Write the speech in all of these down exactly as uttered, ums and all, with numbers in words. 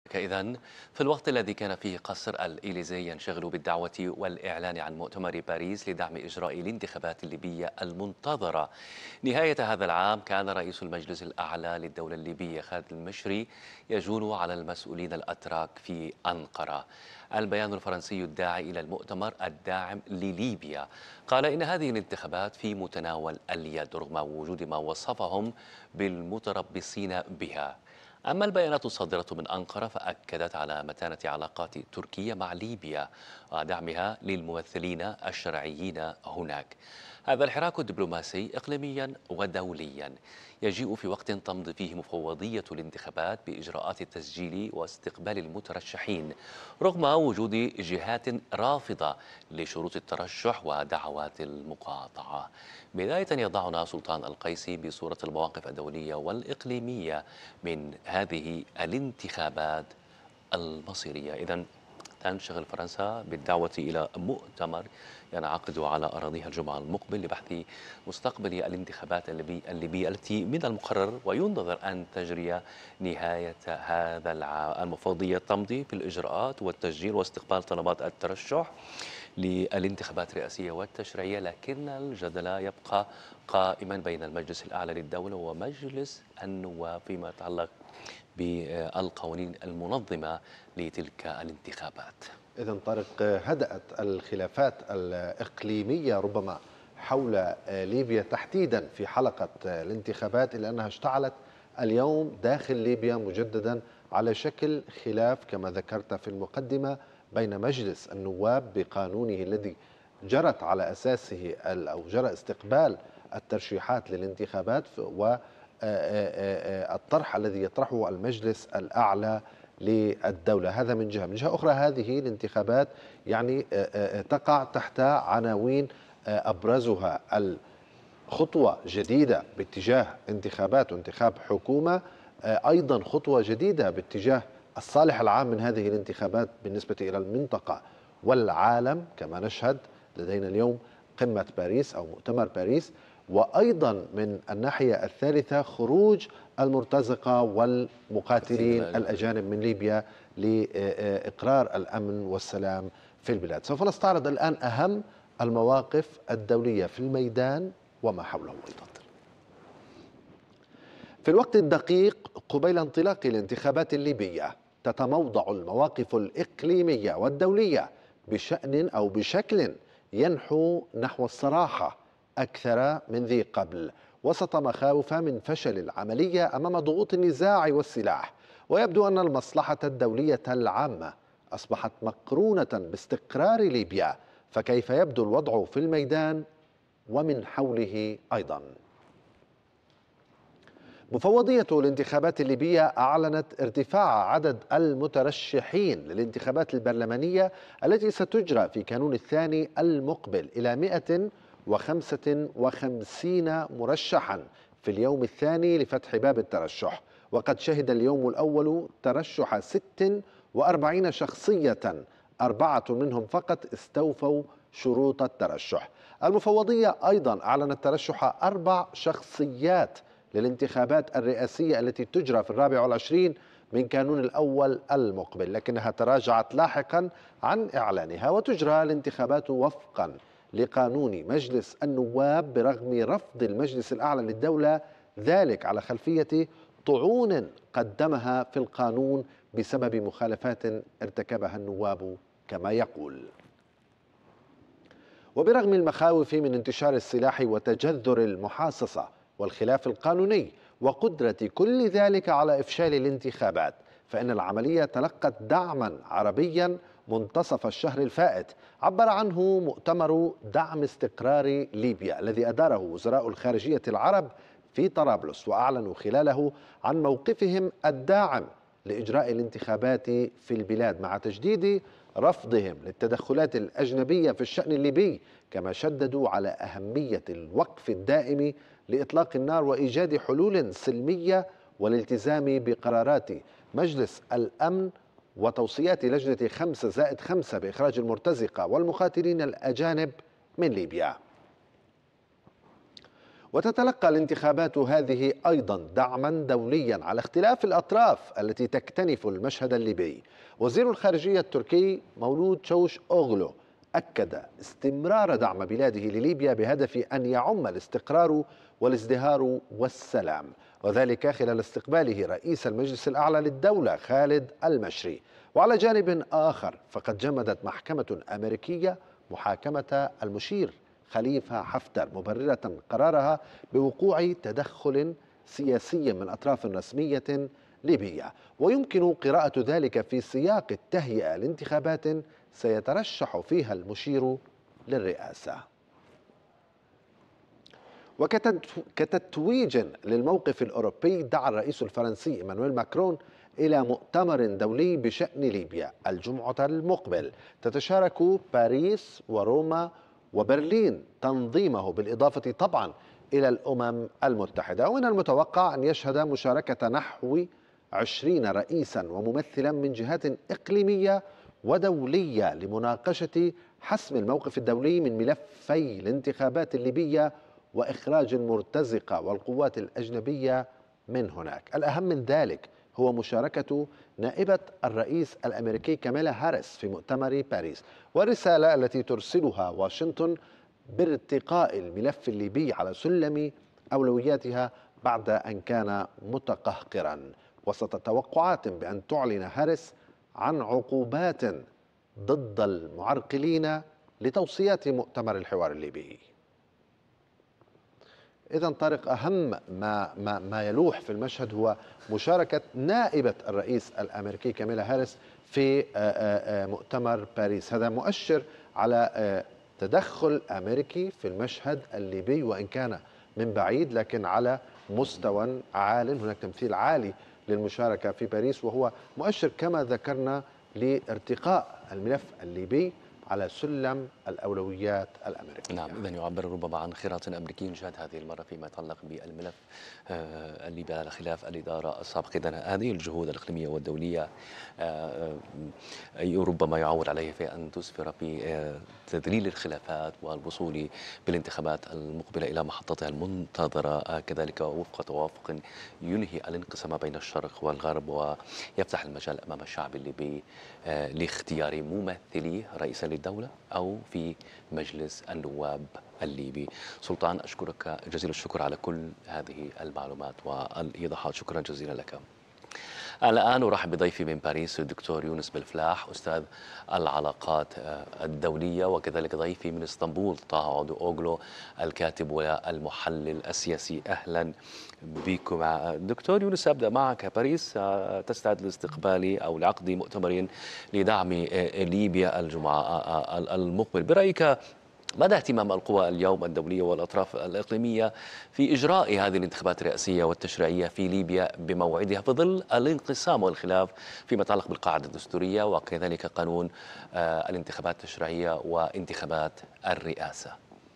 إذن في الوقت الذي كان فيه قصر الإليزي ينشغل بالدعوة والإعلان عن مؤتمر باريس لدعم إجراء الانتخابات الليبية المنتظرة نهاية هذا العام، كان رئيس المجلس الأعلى للدولة الليبية خالد المشري يجول على المسؤولين الأتراك في أنقرة. البيان الفرنسي الداعي إلى المؤتمر الداعم لليبيا قال إن هذه الانتخابات في متناول اليد رغم وجود ما وصفهم بالمتربصين بها. أما البيانات الصادرة من أنقرة فأكدت على متانة علاقات تركيا مع ليبيا ودعمها للممثلين الشرعيين هناك. هذا الحراك الدبلوماسي إقليميا ودوليا يجيء في وقت تمضي فيه مفوضية الانتخابات بإجراءات التسجيل واستقبال المترشحين رغم وجود جهات رافضة لشروط الترشح ودعوات المقاطعة. بداية يضعنا سلطان القيسي بصورة المواقف الدولية والإقليمية من هذه الانتخابات المصيرية. إذن تنشغل فرنسا بالدعوة إلى مؤتمر ينعقد على أراضيها الجمعة المقبل لبحث مستقبل الانتخابات الليبية التي من المقرر وينتظر أن تجري نهاية هذا العام. المفوضية تمضي في الإجراءات والتسجيل واستقبال طلبات الترشح للانتخابات الرئاسية والتشريعية، لكن الجدل يبقى قائما بين المجلس الأعلى للدولة ومجلس النواب فيما يتعلق بالقوانين المنظمة لتلك الانتخابات. إذن طارق، هدأت الخلافات الإقليمية ربما حول ليبيا تحديدا في حلقة الانتخابات، إلا أنها اشتعلت اليوم داخل ليبيا مجددا على شكل خلاف كما ذكرت في المقدمة بين مجلس النواب بقانونه الذي جرت على أساسه أو جرى استقبال الترشيحات للانتخابات والطرح الذي يطرحه المجلس الأعلى للدولة. هذا من جهة. من جهة أخرى هذه الانتخابات يعني تقع تحت عناوين أبرزها الخطوة جديدة باتجاه انتخابات وانتخاب حكومة، أيضا خطوة جديدة باتجاه الصالح العام من هذه الانتخابات بالنسبة إلى المنطقة والعالم، كما نشهد لدينا اليوم قمة باريس أو مؤتمر باريس، وأيضا من الناحية الثالثة خروج المرتزقة والمقاتلين الأجانب من ليبيا لإقرار الأمن والسلام في البلاد. سوف نستعرض الآن أهم المواقف الدولية في الميدان وما حوله أيضا. في الوقت الدقيق قبيل انطلاق الانتخابات الليبية تتموضع المواقف الإقليمية والدولية بشأن أو بشكل ينحو نحو الصراحة أكثر من ذي قبل، وسط مخاوف من فشل العملية أمام ضغوط النزاع والسلاح. ويبدو أن المصلحة الدولية العامة أصبحت مقرونة باستقرار ليبيا، فكيف يبدو الوضع في الميدان ومن حوله أيضا؟ مفوضية الانتخابات الليبية أعلنت ارتفاع عدد المترشحين للانتخابات البرلمانية التي ستجرى في كانون الثاني المقبل إلى مئة وخمسة وخمسين مرشحا في اليوم الثاني لفتح باب الترشح. وقد شهد اليوم الأول ترشح ست وأربعين شخصية، أربعة منهم فقط استوفوا شروط الترشح. المفوضية أيضا أعلنت ترشح أربع شخصيات للانتخابات الرئاسية التي تجرى في الرابع والعشرين من كانون الأول المقبل، لكنها تراجعت لاحقا عن إعلانها. وتجرى الانتخابات وفقا لقانون مجلس النواب برغم رفض المجلس الأعلى للدولة ذلك على خلفية طعون قدمها في القانون بسبب مخالفات ارتكبها النواب كما يقول. وبرغم المخاوف من انتشار السلاح وتجذر المحاصصة والخلاف القانوني وقدرة كل ذلك على إفشال الانتخابات، فإن العملية تلقت دعما عربيا منتصف الشهر الفائت عبر عنه مؤتمر دعم استقرار ليبيا الذي أداره وزراء الخارجية العرب في طرابلس، وأعلنوا خلاله عن موقفهم الداعم لإجراء الانتخابات في البلاد مع تجديد رفضهم للتدخلات الأجنبية في الشأن الليبي، كما شددوا على أهمية الوقف الدائم لإطلاق النار وإيجاد حلول سلمية والالتزام بقرارات مجلس الأمن وتوصيات لجنة خمسة زائد خمسة بإخراج المرتزقة والمقاتلين الأجانب من ليبيا. وتتلقى الانتخابات هذه أيضا دعما دوليا على اختلاف الأطراف التي تكتنف المشهد الليبي. وزير الخارجية التركي مولود تشاوش أوغلو أكد استمرار دعم بلاده لليبيا بهدف أن يعم الاستقرار والازدهار والسلام، وذلك خلال استقباله رئيس المجلس الأعلى للدولة خالد المشري. وعلى جانب آخر فقد جمدت محكمة أمريكية محاكمة المشير خليفة حفتر مبررة قرارها بوقوع تدخل سياسي من أطراف رسمية ليبية، ويمكن قراءة ذلك في سياق التهيئة لانتخابات سيترشح فيها المشير للرئاسة. وكتتويج للموقف الأوروبي دعا الرئيس الفرنسي إيمانويل ماكرون إلى مؤتمر دولي بشأن ليبيا الجمعة المقبل تتشارك باريس وروما وبرلين تنظيمه، بالإضافة طبعا إلى الأمم المتحدة. ومن المتوقع أن يشهد مشاركة نحو عشرين رئيسا وممثلا من جهات إقليمية ودولية لمناقشة حسم الموقف الدولي من ملفي الانتخابات الليبية وإخراج المرتزقة والقوات الأجنبية من هناك. الأهم من ذلك هو مشاركة نائبة الرئيس الأمريكي كاميلا هاريس في مؤتمر باريس، والرسالة التي ترسلها واشنطن بارتقاء الملف الليبي على سلم أولوياتها بعد أن كان متقهقرا، وسط توقعات بأن تعلن هاريس عن عقوبات ضد المعرقلين لتوصيات مؤتمر الحوار الليبي. إذن طارق، أهم ما, ما, ما يلوح في المشهد هو مشاركة نائبة الرئيس الأمريكي كاميلا هاريس في مؤتمر باريس. هذا مؤشر على تدخل أمريكي في المشهد الليبي، وإن كان من بعيد لكن على مستوى عال. هناك تمثيل عالي للمشاركة في باريس، وهو مؤشر كما ذكرنا لارتقاء الملف الليبي على سلم الأولويات الأمريكية. نعم، إذن يعبر ربما عن خيارات أمريكي جاد هذه المرة فيما يتعلق بالملف الليبي على خلاف الإدارة السابقة. إذن هذه الجهود الإقليمية والدولية ربما يعول عليه في أن تسفر بتذليل الخلافات والوصول بالانتخابات المقبلة إلى محطتها المنتظرة، كذلك وفق توافق ينهي الانقسام بين الشرق والغرب ويفتح المجال أمام الشعب الليبي لاختيار ممثلي رئيسا للدولة أو في مجلس النواب الليبي. سلطان، أشكرك جزيل الشكر على كل هذه المعلومات والإيضاحات، شكرا جزيلا لك. الآن أرحب بضيفي من باريس الدكتور يونس بالفلاح أستاذ العلاقات الدولية، وكذلك ضيفي من اسطنبول طه عودو أوغلو الكاتب والمحلل السياسي. أهلا بكم. دكتور يونس، أبدأ معك. باريس تستعد لاستقبال أو لعقد مؤتمر لدعم ليبيا الجمعة المقبل. برأيك مدى اهتمام القوى اليوم الدولية والأطراف الإقليمية في إجراء هذه الانتخابات الرئاسية والتشريعية في ليبيا بموعدها في ظل الانقسام والخلاف فيما يتعلق بالقاعدة الدستورية وكذلك قانون الانتخابات التشريعية وانتخابات الرئاسة؟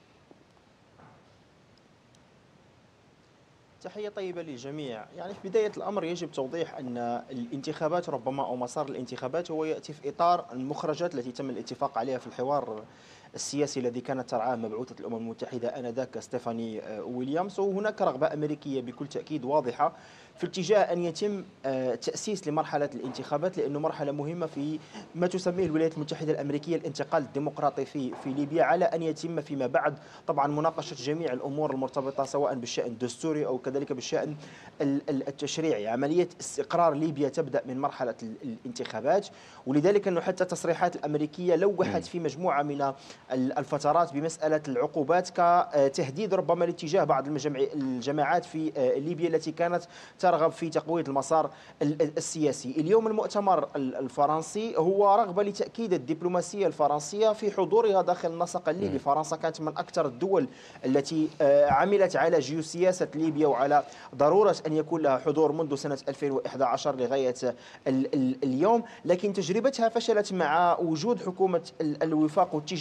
تحية طيبة للجميع. يعني في بداية الأمر يجب توضيح أن الانتخابات ربما أو مسار الانتخابات هو يأتي في إطار المخرجات التي تم الاتفاق عليها في الحوار السياسي الذي كانت ترعاه مبعوثة الأمم المتحدة آنذاك ستيفاني ويليامز. وهناك رغبة أمريكية بكل تأكيد واضحة في اتجاه أن يتم تأسيس لمرحلة الانتخابات، لأنه مرحلة مهمة في ما تسميه الولايات المتحدة الأمريكية الانتقال الديمقراطي في في ليبيا، على أن يتم فيما بعد طبعا مناقشة جميع الأمور المرتبطة سواء بالشأن الدستوري أو كذلك بالشأن التشريعي. عملية استقرار ليبيا تبدأ من مرحلة الانتخابات، ولذلك أنه حتى التصريحات الأمريكية لوحت في مجموعة من الفترات بمسألة العقوبات كتهديد ربما لاتجاه بعض الجماعات في ليبيا التي كانت ترغب في تقويض المسار السياسي. اليوم المؤتمر الفرنسي هو رغبة لتأكيد الدبلوماسية الفرنسية في حضورها داخل النسق الليبي. فرنسا كانت من أكثر الدول التي عملت على جيوسياسة ليبيا وعلى ضرورة أن يكون لها حضور منذ سنة ألفين وإحدى عشر لغاية اليوم، لكن تجربتها فشلت مع وجود حكومة الوفاق واتجاه الفرنسي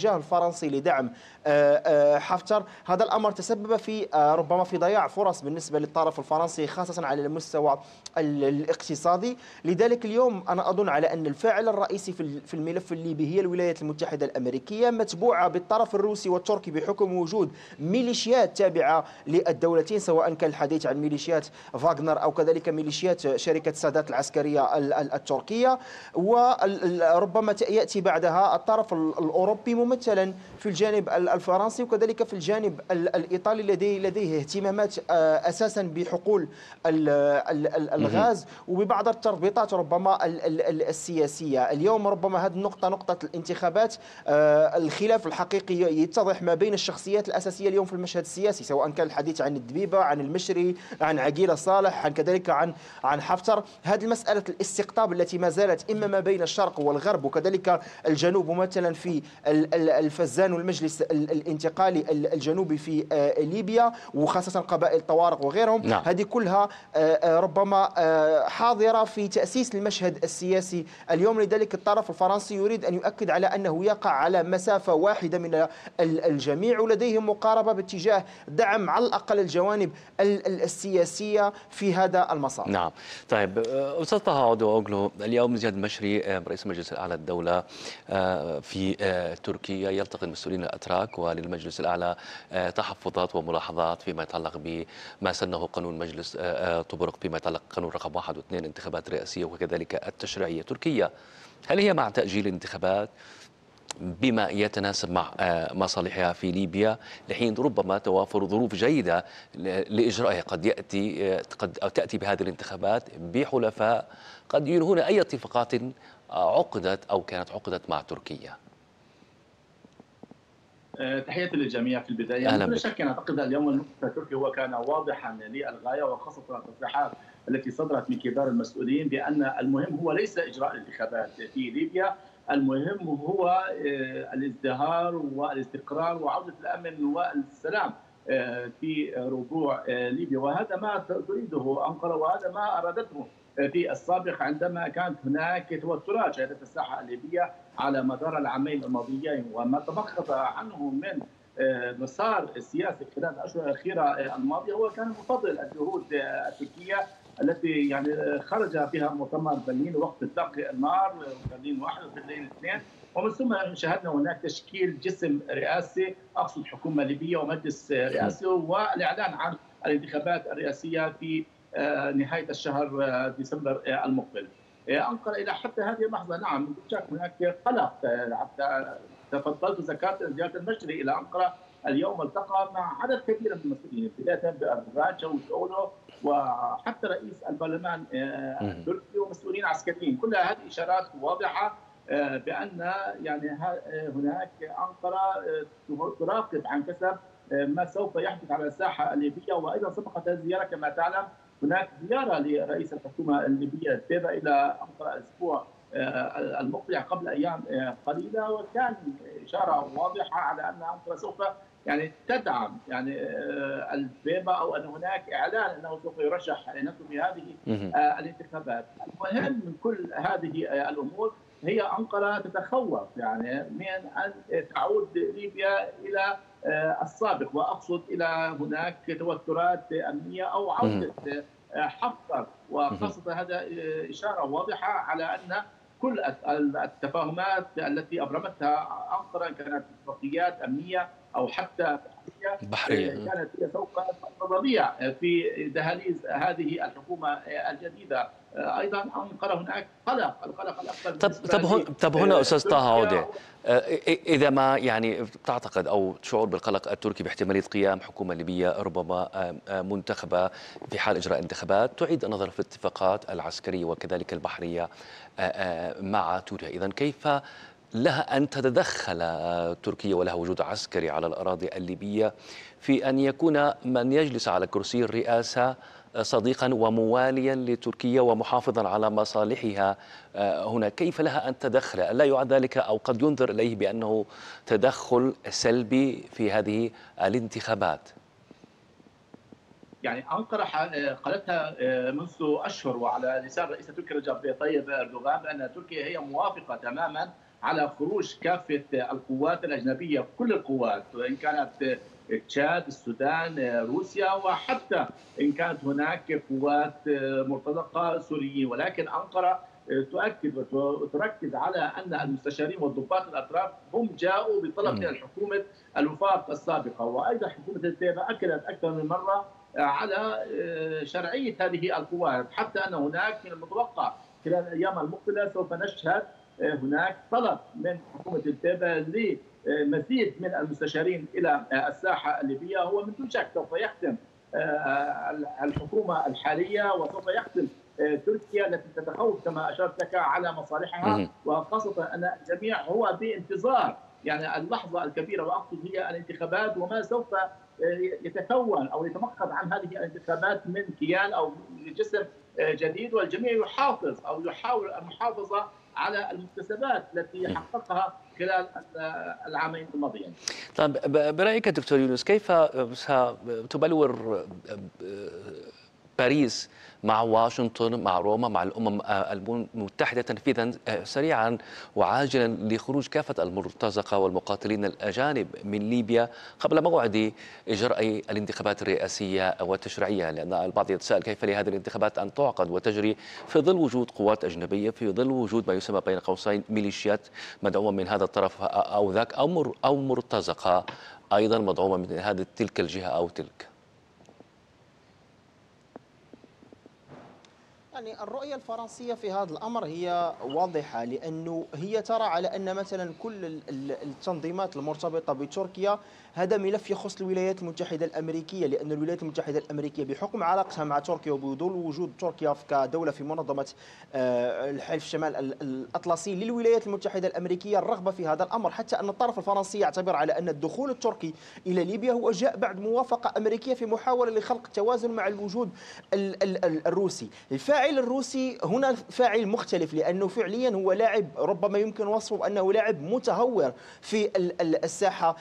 الفرنسي لدعم حفتر. هذا الأمر تسبب في ربما في ضياع فرص بالنسبة للطرف الفرنسي خاصة على المستوى الاقتصادي. لذلك اليوم أنا أظن على أن الفاعل الرئيسي في الملف الليبي هي الولايات المتحدة الأمريكية، متبوعة بالطرف الروسي والتركي بحكم وجود ميليشيات تابعة للدولتين، سواء كان الحديث عن ميليشيات فاغنر أو كذلك ميليشيات شركة سادات العسكرية التركية. وربما يأتي بعدها الطرف الأوروبي ممثلا في الجانب الفرنسي وكذلك في الجانب الإيطالي لديه لديه اهتمامات أساسا بحقول الغاز وببعض التربيطات ربما السياسية. اليوم ربما هذه النقطة نقطة الانتخابات، الخلاف الحقيقي يتضح ما بين الشخصيات الأساسية اليوم في المشهد السياسي، سواء كان الحديث عن الدبيبة، عن المشري، عن عقيلة صالح، عن كذلك عن عن حفتر. هذه المسألة الاستقطاب التي ما زالت إما ما بين الشرق والغرب وكذلك الجنوب ممثلا في الفزان والمجلس الانتقالي الجنوبي في ليبيا وخاصة قبائل طوارق وغيرهم. نعم. هذه كلها ربما حاضرة في تأسيس المشهد السياسي اليوم. لذلك الطرف الفرنسي يريد أن يؤكد على أنه يقع على مسافة واحدة من الجميع ولديهم مقاربة باتجاه دعم على الأقل الجوانب السياسية في هذا المسار. نعم. طيب أستاذ طه عودة أوغلو، اليوم زياد المشري رئيس المجلس الأعلى للدولة في تركيا يلتقي المسؤولين الأتراك، وللمجلس الأعلى تحفظات وملاحظات فيما يتعلق بما سنه قانون مجلس طبرق فيما يتعلق قانون رقم واحد واثنين انتخابات رئاسية وكذلك التشريعية. تركيا هل هي مع تأجيل الانتخابات بما يتناسب مع مصالحها في ليبيا لحين ربما توافر ظروف جيدة لإجرائها؟ قد يأتي قد أو تأتي بهذه الانتخابات بحلفاء قد ينهون أي اتفاقات عقدت أو كانت عقدت مع تركيا. تحياتي للجميع في البداية. أهلا بلا بك. شك أنا أعتقد اليوم الموقف التركي هو كان واضحا للغاية، وخاصة التصريحات التي صدرت من كبار المسؤولين بأن المهم هو ليس إجراء الانتخابات في ليبيا، المهم هو الازدهار والاستقرار وعودة الأمن والسلام في ربوع ليبيا. وهذا ما تريده أنقرة وهذا ما أرادته في السابق عندما كانت هناك توترات شهدت الساحة الليبية على مدار العامين الماضيين. وما تبخر عنه من مسار السياسي خلال الأشهر الأخيرة الماضية هو كان مفضل الجهود التركية التي يعني خرج بها مؤتمر برلين وقت اطلاق النار، برلين واحد وبرلين اثنين، ومن ثم شاهدنا هناك تشكيل جسم رئاسي، اقصد حكومه ليبيه ومجلس رئاسي، والاعلان عن الانتخابات الرئاسيه في نهايه الشهر ديسمبر المقبل. انقر الى حتى هذه اللحظه نعم شك هناك قلق. حتى تفضلت ذكرت زياره المشري الى انقره اليوم التقى مع عدد كبير من المسؤولين، بدايه باردوغان، شاوشوغلو، وحتى رئيس البرلمان التركي ومسؤولين عسكريين. كلها هذه اشارات واضحه بان يعني هناك انقره تراقب عن كثب ما سوف يحدث على الساحه الليبيه. وايضا سبقت هذه الزياره كما تعلم هناك زياره لرئيس الحكومه الليبيه التابع الى انقره الاسبوع المقبل قبل ايام قليله، وكان اشاره واضحه على ان انقره سوف يعني تدعم يعني البيبة او ان هناك اعلان انه سوف يرشح نفسه في هذه الانتخابات. المهم من كل هذه الامور هي انقره تتخوف يعني من ان تعود ليبيا الى السابق، واقصد الى هناك توترات امنيه او عوده حفتر، وخاصه هذا اشاره واضحه على ان كل التفاهمات التي ابرمتها انقره كانت اتفاقيات امنيه او حتى بحرية كانت هي سوف تضيع في دهاليز هذه الحكومه الجديده. ايضا انقره هناك قلق، القلق الاكبر. طب طب هنا طب هنا استاذ طه عوده، اذا ما يعني تعتقد او تشعر بالقلق التركي باحتماليه قيام حكومه ليبيه ربما منتخبه في حال اجراء انتخابات تعيد النظر في الاتفاقات العسكريه وكذلك البحريه مع توركيا، اذا كيف لها أن تتدخل تركيا ولها وجود عسكري على الأراضي الليبية في أن يكون من يجلس على كرسي الرئاسة صديقا ومواليا لتركيا ومحافظا على مصالحها هنا؟ كيف لها أن تدخل؟ ألا يعد ذلك أو قد ينظر إليه بأنه تدخل سلبي في هذه الانتخابات؟ يعني أنقرة قالتها منذ أشهر وعلى لسان رئيس تركيا رجب طيب أردوغان بأن تركيا هي موافقة تماما على خروج كافة القوات الأجنبية، كل القوات، إن كانت تشاد، السودان، روسيا، وحتى إن كانت هناك قوات مرتزقة سوريين. ولكن أنقرة تؤكد وتركز على أن المستشارين والضباط الأتراك هم جاءوا بطلب من الحكومة الوفاق السابقة. وأيضا حكومة انتيبة أكدت أكثر من مرة على شرعية هذه القوات، حتى أن هناك من المتوقع خلال الأيام المقبلة سوف نشهد هناك طلب من حكومة انتيبة لمزيد من المستشارين إلى الساحة الليبية. هو من دون شك سوف يختم الحكومة الحالية وسوف يختم تركيا التي تتخوف كما أشرت لك على مصالحها، وخاصة أن الجميع هو بانتظار يعني اللحظة الكبيرة، وأقصد هي الانتخابات وما سوف يتكون أو يتمخض عن هذه الانتخابات من كيان أو جسم جديد. والجميع يحافظ أو يحاول المحافظة على المكتسبات التي حققها خلال العامين الماضيين. طيب برأيك دكتور يونس، كيف ستبلور باريس مع واشنطن مع روما مع الأمم المتحدة تنفيذا سريعا وعاجلا لخروج كافة المرتزقة والمقاتلين الأجانب من ليبيا قبل موعد إجراء الانتخابات الرئاسية والتشريعية؟ لأن البعض يتساءل كيف لهذه الانتخابات أن تعقد وتجري في ظل وجود قوات أجنبية، في ظل وجود ما يسمى بين قوسين ميليشيات مدعومة من هذا الطرف أو ذاك أو مرتزقة أيضا مدعومة من هذه تلك الجهة أو تلك. يعني الرؤية الفرنسية في هذا الأمر هي واضحة، لأنه هي ترى على أن مثلا كل التنظيمات المرتبطة بتركيا هذا ملف يخص الولايات المتحدة الأمريكية، لأن الولايات المتحدة الأمريكية بحكم علاقتها مع تركيا وبظل وجود تركيا كدولة في منظمة الحلف الشمال الأطلسي للولايات المتحدة الأمريكية، الرغبة في هذا الأمر، حتى أن الطرف الفرنسي يعتبر على أن الدخول التركي إلى ليبيا هو جاء بعد موافقة أمريكية في محاولة لخلق توازن مع الوجود الروسي. الفاعل الروسي هنا فاعل مختلف، لأنه فعليا هو لاعب ربما يمكن وصفه بأنه لاعب متهور في الساحة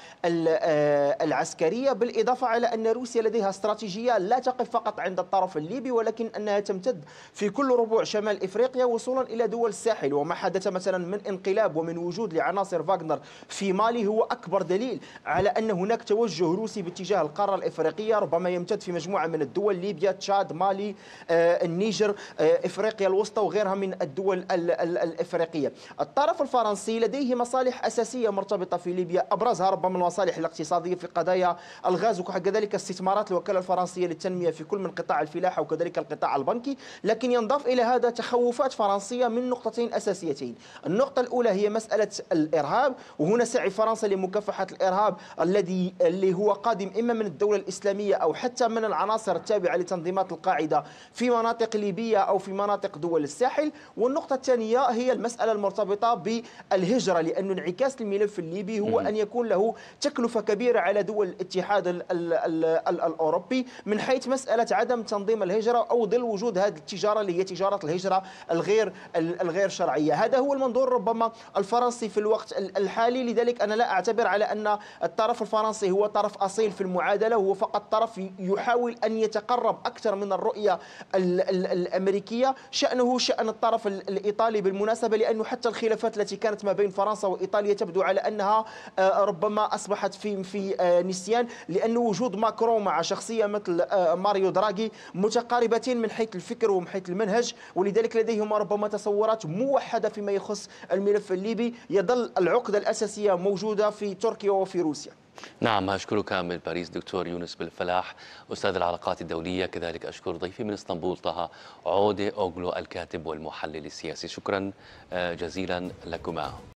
العسكرية، بالإضافة على أن روسيا لديها استراتيجية لا تقف فقط عند الطرف الليبي، ولكن أنها تمتد في كل ربوع شمال إفريقيا وصولا إلى دول الساحل. وما حدث مثلا من انقلاب ومن وجود لعناصر فاغنر في مالي هو أكبر دليل على أن هناك توجه روسي باتجاه القارة الإفريقية، ربما يمتد في مجموعة من الدول، ليبيا، تشاد، مالي، آه، النيجر، آه، إفريقيا الوسطى وغيرها من الدول ال ال الإفريقية. الطرف الفرنسي لديه مصالح أساسية مرتبطة في ليبيا، أبرزها ربما المصالح الاقتصادية في قضايا الغاز، وكذلك استثمارات الوكالة الفرنسية للتنمية في كل من قطاع الفلاحة وكذلك القطاع البنكي. لكن ينضاف إلى هذا تخوفات فرنسية من نقطتين أساسيتين. النقطة الأولى هي مسألة الإرهاب، وهنا سعي فرنسا لمكافحة الإرهاب الذي اللي هو قادم إما من الدولة الإسلامية أو حتى من العناصر التابعة لتنظيمات القاعدة في مناطق ليبية أو في مناطق دول الساحل. والنقطة الثانية هي المسألة المرتبطة بالهجرة، لأن انعكاس الملف الليبي هو أن يكون له تكلفة كبيرة على دول الاتحاد ال ال ال ال الأوروبي من حيث مسألة عدم تنظيم الهجرة أو ظل وجود هذه التجارة اللي هي تجارة الهجرة الغير الغير شرعية. هذا هو المنظور ربما الفرنسي في الوقت الحالي. لذلك أنا لا أعتبر على أن الطرف الفرنسي هو طرف أصيل في المعادلة، هو فقط طرف يحاول أن يتقرب أكثر من الرؤية ال ال الأمريكية. شأنه شأن الطرف الإيطالي بالمناسبة، لأنه حتى الخلافات التي كانت ما بين فرنسا وإيطاليا تبدو على أنها ربما أصبحت في في نسيان، لأن وجود ماكرون مع شخصية مثل ماريو دراغي متقاربتين من حيث الفكر ومن حيث المنهج، ولذلك لديهما ربما تصورات موحدة فيما يخص الملف الليبي. يظل العقدة الأساسية موجودة في تركيا وفي روسيا. نعم، أشكرك من باريس دكتور يونس بالفلاح أستاذ العلاقات الدولية، كذلك أشكر ضيفي من اسطنبول طه عودة أوغلو الكاتب والمحلل السياسي. شكرا جزيلا لكما.